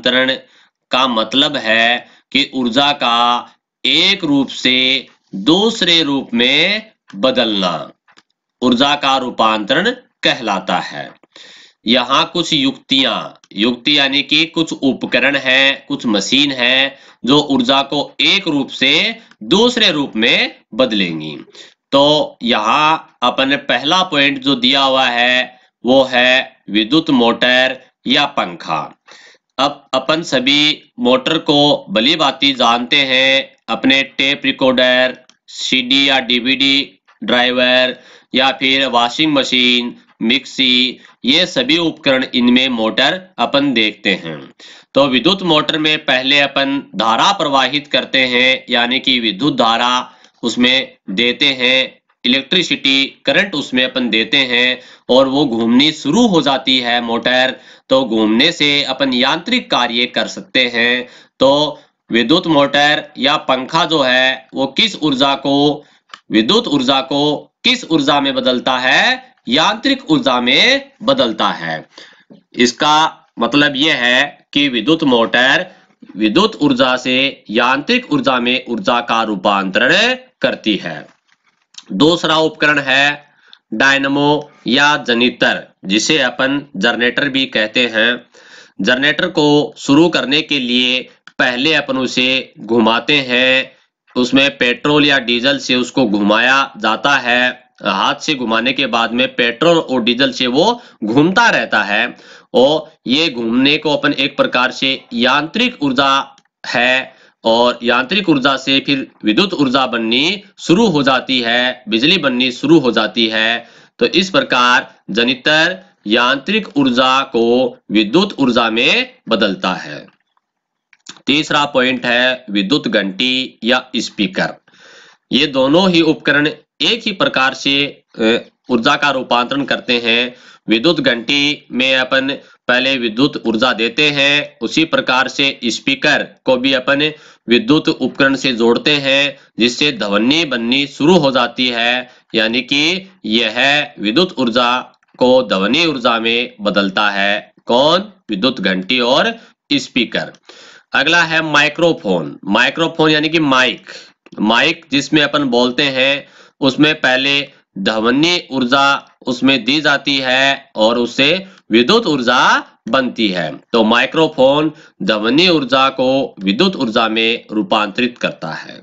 रूपांतरण का मतलब है कि ऊर्जा का एक रूप से दूसरे रूप में बदलना ऊर्जा का रूपांतरण कहलाता है। यहाँ कुछ युक्ति यानी कि कुछ उपकरण है, कुछ मशीन है जो ऊर्जा को एक रूप से दूसरे रूप में बदलेंगी। तो यहाँ अपन पहला पॉइंट जो दिया हुआ है वो है विद्युत मोटर या पंखा। अब अपन सभी मोटर को भली भांति जानते हैं, अपने टेप रिकॉर्डर, सीडी या डीवीडी ड्राइवर या फिर वॉशिंग मशीन, मिक्सी, ये सभी उपकरण इनमें मोटर अपन देखते हैं। तो विद्युत मोटर में पहले अपन धारा प्रवाहित करते हैं, यानी कि विद्युत धारा उसमें देते हैं, इलेक्ट्रिसिटी करंट उसमें अपन देते हैं और वो घूमनी शुरू हो जाती है मोटर। तो घूमने से अपन यांत्रिक कार्य कर सकते हैं। तो विद्युत मोटर या पंखा जो है वो विद्युत ऊर्जा को किस ऊर्जा में बदलता है? यांत्रिक ऊर्जा में बदलता है। इसका मतलब यह है कि विद्युत मोटर विद्युत ऊर्जा से यांत्रिक ऊर्जा में ऊर्जा का रूपांतरण करती है। दूसरा उपकरण है डायनमो या जनरेटर, जिसे अपन जनरेटर भी कहते हैं। जनरेटर को शुरू करने के लिए पहले अपन उसे घुमाते हैं, उसमें पेट्रोल या डीजल से उसको घुमाया जाता है। हाथ से घुमाने के बाद में पेट्रोल और डीजल से वो घूमता रहता है और ये घूमने को अपन एक प्रकार से यांत्रिक ऊर्जा है और यांत्रिक ऊर्जा से फिर विद्युत ऊर्जा बननी शुरू हो जाती है, बिजली बननी शुरू हो जाती है। तो इस प्रकार जनरेटर यांत्रिक ऊर्जा को विद्युत ऊर्जा में बदलता है। तीसरा पॉइंट है विद्युत घंटी या स्पीकर। ये दोनों ही उपकरण एक ही प्रकार से ऊर्जा का रूपांतरण करते हैं। विद्युत घंटी में अपन पहले विद्युत ऊर्जा देते हैं, उसी प्रकार से स्पीकर को भी अपन विद्युत उपकरण से जोड़ते हैं, जिससे ध्वनि बननी शुरू हो जाती है, यानी कि यह विद्युत ऊर्जा को ध्वनि ऊर्जा में बदलता है। कौन? विद्युत घंटी और स्पीकर। अगला है माइक्रोफोन यानी कि माइक जिसमें अपन बोलते हैं, उसमें पहले ध्वनि ऊर्जा उसमें दी जाती है और उससे विद्युत ऊर्जा बनती है। तो माइक्रोफोन ध्वनि ऊर्जा को विद्युत ऊर्जा में रूपांतरित करता है।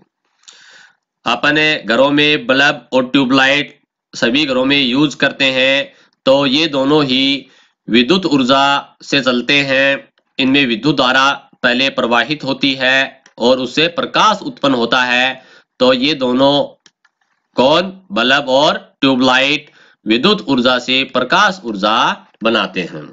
अपने घरों में बल्ब और ट्यूबलाइट सभी घरों में यूज करते हैं, तो ये दोनों ही विद्युत ऊर्जा से चलते हैं। इनमें विद्युत धारा पहले प्रवाहित होती है और उससे प्रकाश उत्पन्न होता है। तो ये दोनों कौन? बल्ब और ट्यूबलाइट विद्युत ऊर्जा से प्रकाश ऊर्जा बनाते हैं।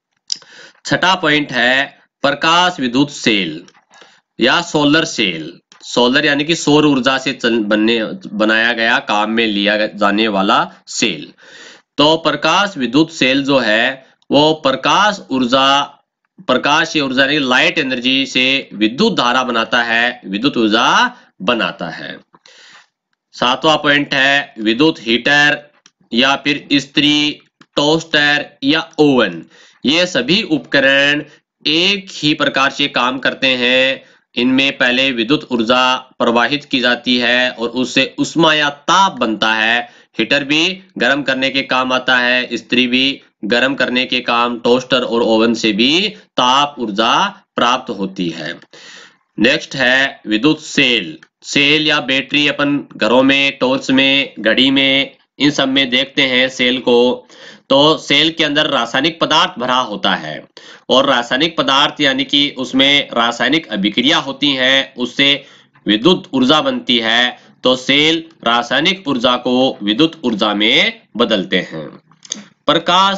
छठा पॉइंट है प्रकाश विद्युत सेल या सोलर सेल। सोलर यानी कि सौर ऊर्जा से बनाया गया, काम में लिया जाने वाला सेल। तो प्रकाश विद्युत सेल जो है वो प्रकाश या ऊर्जा यानी लाइट एनर्जी से विद्युत धारा बनाता है, विद्युत ऊर्जा बनाता है। सातवां पॉइंट है विद्युत हीटर या फिर इस्त्री, टोस्टर या ओवन। ये सभी उपकरण एक ही प्रकार से काम करते हैं। इनमें पहले विद्युत ऊर्जा प्रवाहित की जाती है और उससे उष्मा या ताप बनता है। हीटर भी गर्म करने के काम आता है, इस्त्री भी गर्म करने के काम, टोस्टर और ओवन से भी ताप ऊर्जा प्राप्त होती है। नेक्स्ट है विद्युत सेल या बैटरी। अपन घरों में, टॉर्च में, घड़ी में, इन सब में देखते हैं सेल को। तो सेल के अंदर रासायनिक पदार्थ भरा होता है और रासायनिक पदार्थ यानी कि उसमें रासायनिक अभिक्रिया होती है, उससे विद्युत ऊर्जा बनती है। तो सेल रासायनिक ऊर्जा को विद्युत ऊर्जा में बदलते हैं। प्रकाश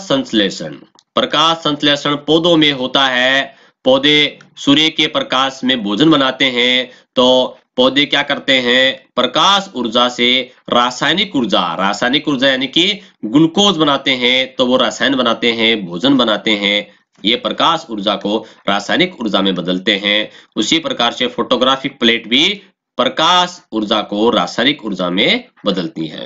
संश्लेषण पौधों में होता है। पौधे सूर्य के प्रकाश में भोजन बनाते हैं। तो पौधे क्या करते हैं? प्रकाश ऊर्जा से रासायनिक ऊर्जा यानी कि ग्लूकोज बनाते हैं। तो वो रसायन बनाते हैं, भोजन बनाते हैं। ये प्रकाश ऊर्जा को रासायनिक ऊर्जा में बदलते हैं। उसी प्रकार से फोटोग्राफिक प्लेट भी प्रकाश ऊर्जा को रासायनिक ऊर्जा में बदलती है।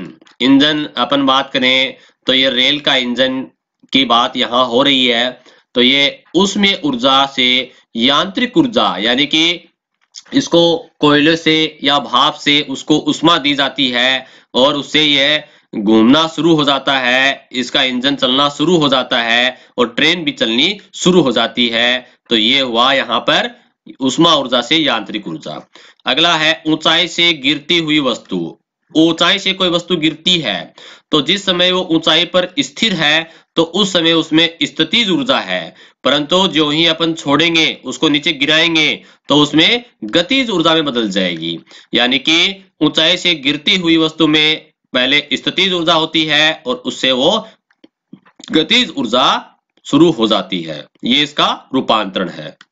इंजन अपन बात करें तो ये रेल का इंजन की बात यहाँ हो रही है। तो ये उष्मीय ऊर्जा से यांत्रिक ऊर्जा, यानी कि इसको कोयले से या भाप से उसको उष्मा दी जाती है और उससे यह घूमना शुरू हो जाता है, इसका इंजन चलना शुरू हो जाता है और ट्रेन भी चलनी शुरू हो जाती है। तो ये हुआ यहाँ पर उष्मा ऊर्जा से यांत्रिक ऊर्जा। अगला है ऊंचाई से गिरती हुई वस्तु। ऊंचाई से कोई वस्तु गिरती है तो जिस समय वो ऊंचाई पर स्थिर है तो उस समय उसमें स्थितिज ऊर्जा है, परंतु जो ही अपन छोड़ेंगे, उसको नीचे गिराएंगे तो उसमें गतिज ऊर्जा में बदल जाएगी। यानी कि ऊंचाई से गिरती हुई वस्तु में पहले स्थितिज ऊर्जा होती है और उससे वो गतिज ऊर्जा शुरू हो जाती है। ये इसका रूपांतरण है।